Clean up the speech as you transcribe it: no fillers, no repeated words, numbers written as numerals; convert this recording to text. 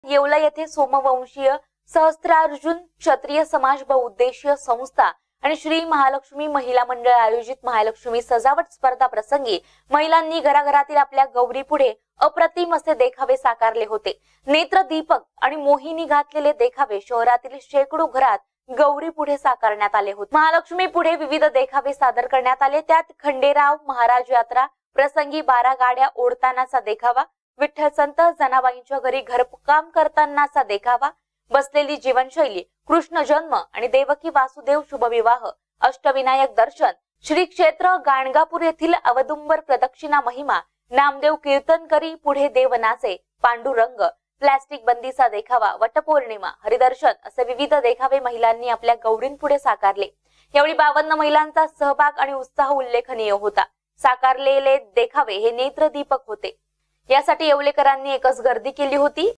येवला येथे सोमवंशीय सहस्त्रार्जुन क्षत्रिय समाज बहुउद्देशीय संस्था आणि श्री महालक्ष्मी महिला मंडळ आयोजित महालक्ष्मी सजावट स्पर्धा प्रसंगी महिलांनी घराघरातील आपल्या गौरी पुढे अप्रतिम असे देखावे साकारले होते। नेत्र दीपक आणि मोहिनी घातलेले देखावे शहरातील शेकडो घरात गौरी पुढे साकारण्यात आले होते। महालक्ष्मी पुढे विविध देखावे सादर करण्यात आले। त्यात खंडेराव महाराज यात्रा प्रसंगी 12 गाड्या ओढतानाचा देखावा, विठ्ठल संत जनाबाईंच्या घरी घरकाम करतानाचा देखावा, बसलेली जीवनशैली, कृष्ण जन्म आणि देवकी वासुदेव शुभविवाह, अष्टविनायक दर्शन, श्री क्षेत्र गाणगापूर येथील अवदुंबर प्रदक्षिणा महिमा, नामदेव कीर्तनकरी पुढे देव नाचे, पांडुरंग, प्लास्टिक बंदीचा देखावा, वटपौर्णिमा, हरिदर्शन असे विविध देखावे महिलांनी आपल्या गौरींपुढे साकारले। यावेळी 52 महिलांचा सहभाग आणि उत्साह उल्लेखनीय होता। साकारलेले देखावे हे नेत्रदीपक होते। यासाठी येवलेकरांनी एकच गर्दी केली होती।